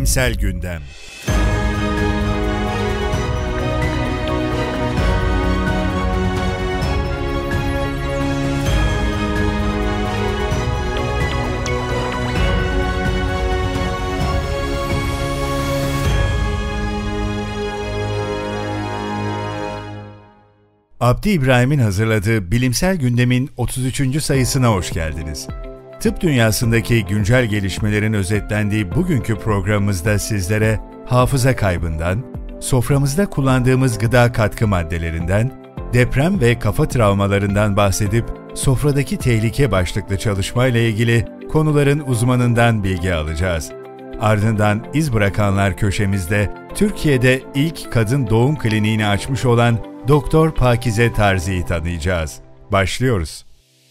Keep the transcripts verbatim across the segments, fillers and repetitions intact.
Bilimsel Gündem. Abdi İbrahim'in hazırladığı Bilimsel Gündem'in otuz üçüncü sayısına hoş geldiniz. Tıp dünyasındaki güncel gelişmelerin özetlendiği bugünkü programımızda sizlere hafıza kaybından, soframızda kullandığımız gıda katkı maddelerinden, deprem ve kafa travmalarından bahsedip sofradaki tehlike başlıklı çalışmayla ilgili konuların uzmanından bilgi alacağız. Ardından iz bırakanlar köşemizde Türkiye'de ilk kadın doğum kliniğini açmış olan Doktor Pakize Tarzi'yi tanıyacağız. Başlıyoruz.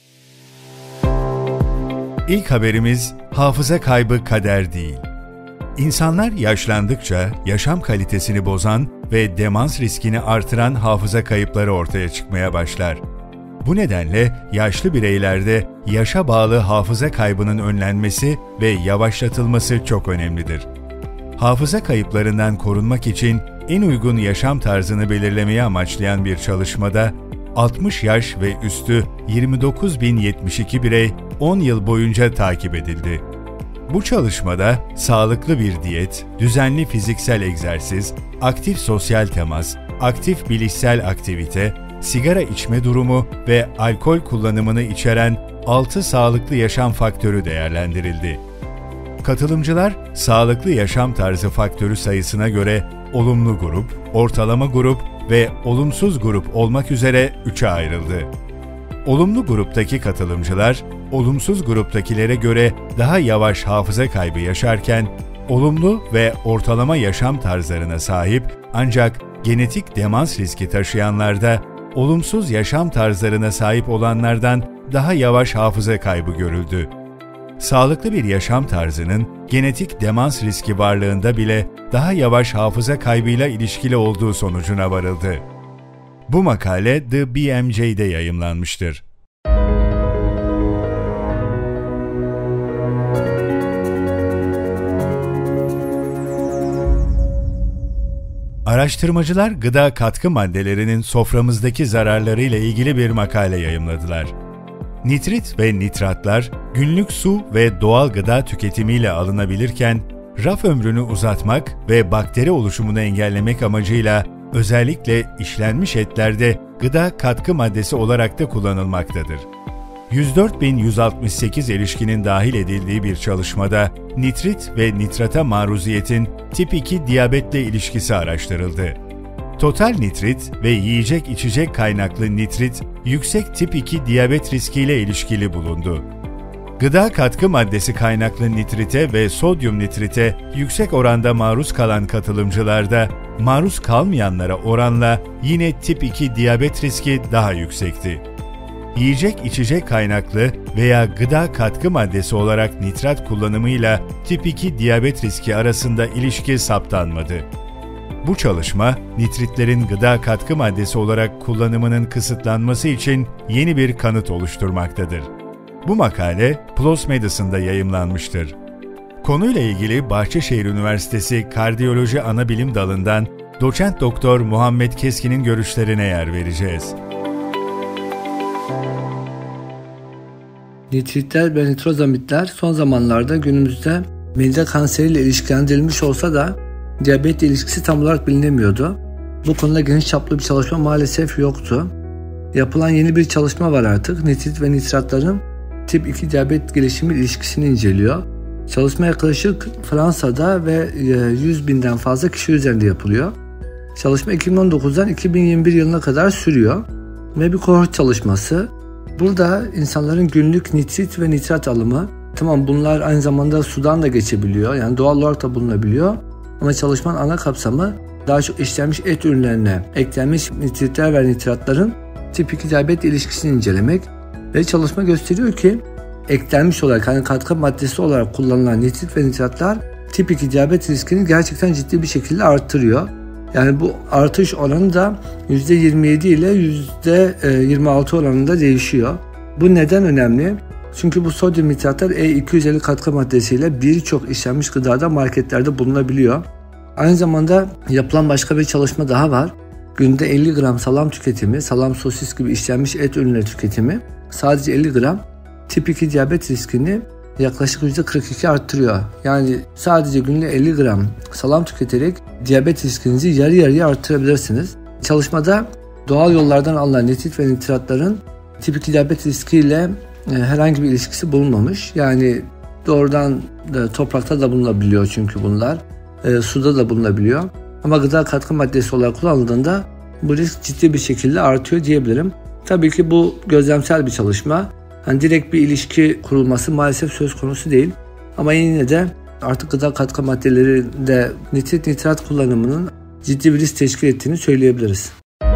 İlk haberimiz, hafıza kaybı kader değil. İnsanlar yaşlandıkça yaşam kalitesini bozan ve demans riskini artıran hafıza kayıpları ortaya çıkmaya başlar. Bu nedenle yaşlı bireylerde yaşa bağlı hafıza kaybının önlenmesi ve yavaşlatılması çok önemlidir. Hafıza kayıplarından korunmak için en uygun yaşam tarzını belirlemeyi amaçlayan bir çalışmada altmış yaş ve üstü yirmi dokuz bin yetmiş iki birey on yıl boyunca takip edildi. Bu çalışmada sağlıklı bir diyet, düzenli fiziksel egzersiz, aktif sosyal temas, aktif bilişsel aktivite, sigara içme durumu ve alkol kullanımını içeren altı sağlıklı yaşam faktörü değerlendirildi. Katılımcılar, sağlıklı yaşam tarzı faktörü sayısına göre olumlu grup, ortalama grup ve olumsuz grup olmak üzere üçe ayrıldı. Olumlu gruptaki katılımcılar, olumsuz gruptakilere göre daha yavaş hafıza kaybı yaşarken, olumlu ve ortalama yaşam tarzlarına sahip ancak genetik demans riski taşıyanlarda, olumsuz yaşam tarzlarına sahip olanlardan daha yavaş hafıza kaybı görüldü. Sağlıklı bir yaşam tarzının genetik demans riski varlığında bile daha yavaş hafıza kaybıyla ilişkili olduğu sonucuna varıldı. Bu makale The B M J'de yayımlanmıştır. Araştırmacılar gıda katkı maddelerinin soframızdaki zararlarıyla ilgili bir makale yayımladılar. Nitrit ve nitratlar günlük su ve doğal gıda tüketimiyle alınabilirken, raf ömrünü uzatmak ve bakteri oluşumunu engellemek amacıyla özellikle işlenmiş etlerde gıda katkı maddesi olarak da kullanılmaktadır. yüz dört bin yüz altmış sekiz erişkinin dahil edildiği bir çalışmada nitrit ve nitrata maruziyetin tip iki diyabetle ilişkisi araştırıldı. Total nitrit ve yiyecek içecek kaynaklı nitrit, yüksek tip iki diyabet riskiyle ilişkili bulundu. Gıda katkı maddesi kaynaklı nitrite ve sodyum nitrite yüksek oranda maruz kalan katılımcılarda, maruz kalmayanlara oranla yine tip iki diyabet riski daha yüksekti. Yiyecek içecek kaynaklı veya gıda katkı maddesi olarak nitrat kullanımıyla tip iki diyabet riski arasında ilişki saptanmadı. Bu çalışma, nitritlerin gıda katkı maddesi olarak kullanımının kısıtlanması için yeni bir kanıt oluşturmaktadır. Bu makale PLOS Medicine'da yayımlanmıştır. Konuyla ilgili Bahçeşehir Üniversitesi Kardiyoloji Anabilim Dalı'ndan Doçent Doktor Muhammed Keskin'in görüşlerine yer vereceğiz. Nitritler ve nitrozamitler son zamanlarda günümüzde mide kanseriyle ilişkilendirilmiş olsa da diyabetle ilişkisi tam olarak bilinemiyordu. Bu konuda geniş çaplı bir çalışma maalesef yoktu. Yapılan yeni bir çalışma var artık. Nitrit ve nitratların tip iki diyabet gelişimi ilişkisini inceliyor. Çalışma yaklaşık Fransa'da ve yüz binden fazla kişi üzerinde yapılıyor. Çalışma iki bin on dokuzdan iki bin yirmi bir yılına kadar sürüyor ve bir kohort çalışması. Burada insanların günlük nitrit ve nitrat alımı, tamam bunlar aynı zamanda sudan da geçebiliyor, yani doğal olarak da bulunabiliyor. Ama çalışmanın ana kapsamı daha çok işlenmiş et ürünlerine eklenmiş nitritler ve nitratların tip iki diyabet ilişkisini incelemek. Ve çalışma gösteriyor ki eklenmiş olarak, hani katkı maddesi olarak kullanılan nitrit ve nitratlar tip iki diyabet riskini gerçekten ciddi bir şekilde arttırıyor. Yani bu artış oranı da yüzde yirmi yedi ile yüzde yirmi altı oranında değişiyor. Bu neden önemli? Çünkü bu sodyum nitratlar E iki yüz elli katkı maddesiyle birçok işlenmiş gıdada marketlerde bulunabiliyor. Aynı zamanda yapılan başka bir çalışma daha var. Günde elli gram salam tüketimi, salam, sosis gibi işlenmiş et ürünleri tüketimi sadece elli gram tip iki diyabet riskini yaklaşık yüzde kırk iki arttırıyor. Yani sadece günde elli gram salam tüketerek diyabet riskinizi yarı yarıya arttırabilirsiniz. Çalışmada doğal yollardan alınan nitrit ve nitratların tip iki diyabet riskiyle herhangi bir ilişkisi bulunmamış. Yani doğrudan da, toprakta da bulunabiliyor çünkü bunlar. E, suda da bulunabiliyor. Ama gıda katkı maddesi olarak kullanıldığında bu risk ciddi bir şekilde artıyor diyebilirim. Tabii ki bu gözlemsel bir çalışma. Hani direkt bir ilişki kurulması maalesef söz konusu değil. Ama yine de artık gıda katkı maddelerinde nitrit nitrat kullanımının ciddi bir risk teşkil ettiğini söyleyebiliriz.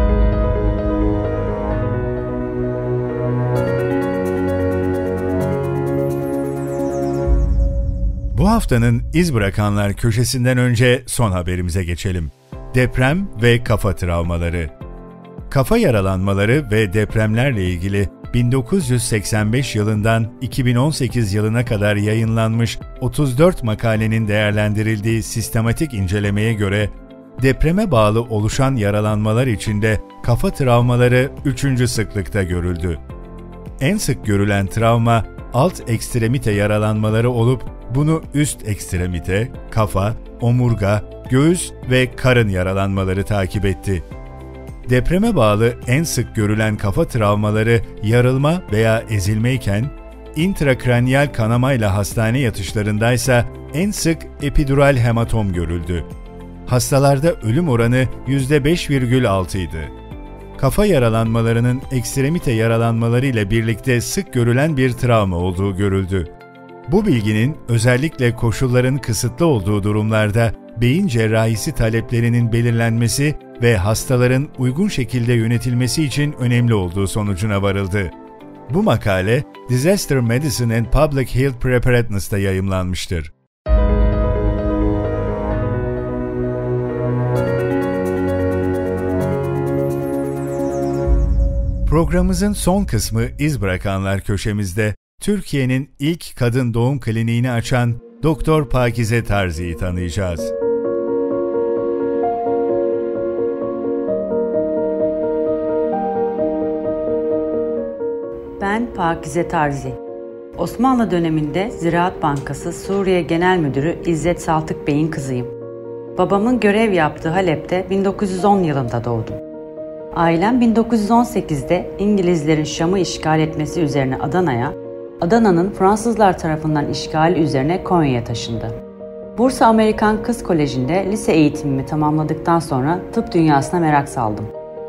Bu haftanın iz bırakanlar köşesinden önce son haberimize geçelim. Deprem ve kafa travmaları. Kafa yaralanmaları ve depremlerle ilgili bin dokuz yüz seksen beş yılından iki bin on sekiz yılına kadar yayınlanmış otuz dört makalenin değerlendirildiği sistematik incelemeye göre depreme bağlı oluşan yaralanmalar içinde kafa travmaları üçüncü sıklıkta görüldü. En sık görülen travma alt ekstremite yaralanmaları olup bunu üst ekstremite, kafa, omurga, göğüs ve karın yaralanmaları takip etti. Depreme bağlı en sık görülen kafa travmaları yarılma veya ezilmeyken, intrakraniyal kanamayla hastane yatışlarındaysa en sık epidural hematom görüldü. Hastalarda ölüm oranı yüzde beş virgül altı idi. Kafa yaralanmalarının ekstremite yaralanmaları ile birlikte sık görülen bir travma olduğu görüldü. Bu bilginin özellikle koşulların kısıtlı olduğu durumlarda beyin cerrahisi taleplerinin belirlenmesi ve hastaların uygun şekilde yönetilmesi için önemli olduğu sonucuna varıldı. Bu makale Disaster Medicine and Public Health Preparedness'ta yayımlanmıştır. Programımızın son kısmı iz bırakanlar köşemizde Türkiye'nin ilk kadın doğum kliniğini açan Doktor Pakize Tarzi'yi tanıyacağız. Ben Pakize Tarzi. Osmanlı döneminde Ziraat Bankası Suriye Genel Müdürü İzzet Saltık Bey'in kızıyım. Babamın görev yaptığı Halep'te bin dokuz yüz on yılında doğdum. Ailem bin dokuz yüz on sekizde İngilizlerin Şam'ı işgal etmesi üzerine Adana'ya, Adana'nın Fransızlar tarafından işgali üzerine Konya'ya taşındı. Bursa Amerikan Kız Koleji'nde lise eğitimimi tamamladıktan sonra tıp dünyasına merak saldım.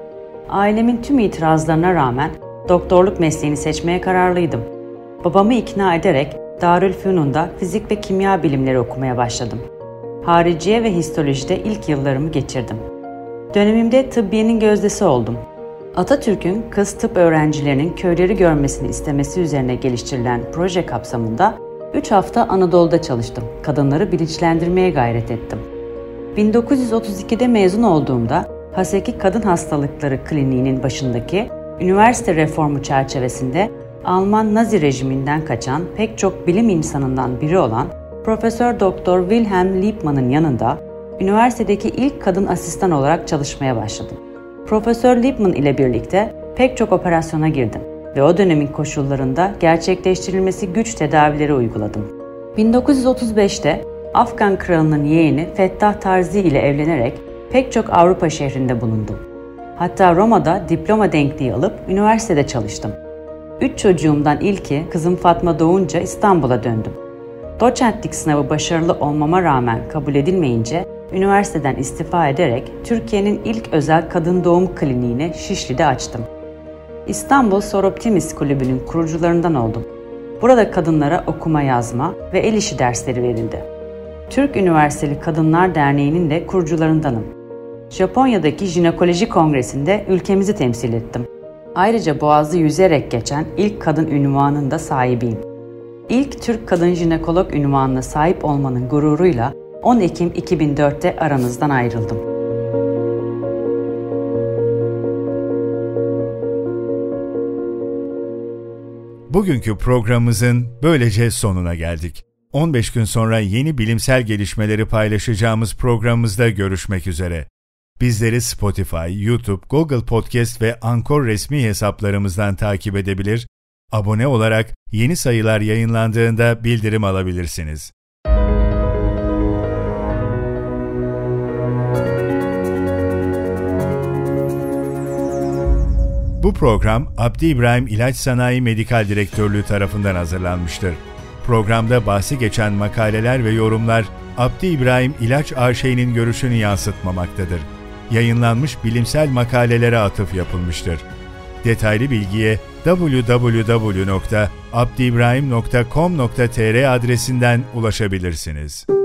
Ailemin tüm itirazlarına rağmen doktorluk mesleğini seçmeye kararlıydım. Babamı ikna ederek Darülfünun'da fizik ve kimya bilimleri okumaya başladım. Hariciye ve histolojide ilk yıllarımı geçirdim. Dönemimde tıbbiyenin gözdesi oldum. Atatürk'ün kız tıp öğrencilerinin köyleri görmesini istemesi üzerine geliştirilen proje kapsamında üç hafta Anadolu'da çalıştım. Kadınları bilinçlendirmeye gayret ettim. bin dokuz yüz otuz ikide mezun olduğumda Haseki Kadın Hastalıkları Kliniği'nin başındaki üniversite reformu çerçevesinde Alman Nazi rejiminden kaçan pek çok bilim insanından biri olan Profesör Doktor Wilhelm Liebmann'ın yanında üniversitedeki ilk kadın asistan olarak çalışmaya başladım. Profesör Liebmann ile birlikte pek çok operasyona girdim ve o dönemin koşullarında gerçekleştirilmesi güç tedavileri uyguladım. bin dokuz yüz otuz beşte Afgan kralının yeğeni Fettah Tarzi ile evlenerek pek çok Avrupa şehrinde bulundum. Hatta Roma'da diploma denkliği alıp üniversitede çalıştım. Üç çocuğumdan ilki kızım Fatma doğunca İstanbul'a döndüm. Doçentlik sınavı başarılı olmama rağmen kabul edilmeyince üniversiteden istifa ederek Türkiye'nin ilk özel kadın doğum kliniğini Şişli'de açtım. İstanbul Soroptimis Kulübü'nün kurucularından oldum. Burada kadınlara okuma yazma ve el işi dersleri verildi. Türk Üniversiteli Kadınlar Derneği'nin de kurucularındanım. Japonya'daki jinekoloji kongresinde ülkemizi temsil ettim. Ayrıca Boğaz'ı yüzerek geçen ilk kadın ünvanının da sahibiyim. İlk Türk kadın jinekolog ünvanına sahip olmanın gururuyla on Ekim iki bin dörtte aranızdan ayrıldım. Bugünkü programımızın böylece sonuna geldik. on beş gün sonra yeni bilimsel gelişmeleri paylaşacağımız programımızda görüşmek üzere. Bizleri Spotify, YouTube, Google Podcast ve Anchor resmi hesaplarımızdan takip edebilir, abone olarak yeni sayılar yayınlandığında bildirim alabilirsiniz. Bu program Abdi İbrahim İlaç Sanayi Medikal Direktörlüğü tarafından hazırlanmıştır. Programda bahsi geçen makaleler ve yorumlar Abdi İbrahim İlaç A Ş'nin görüşünü yansıtmamaktadır. Yayınlanmış bilimsel makalelere atıf yapılmıştır. Detaylı bilgiye double-u double-u double-u nokta abdiibrahim nokta com nokta tr adresinden ulaşabilirsiniz.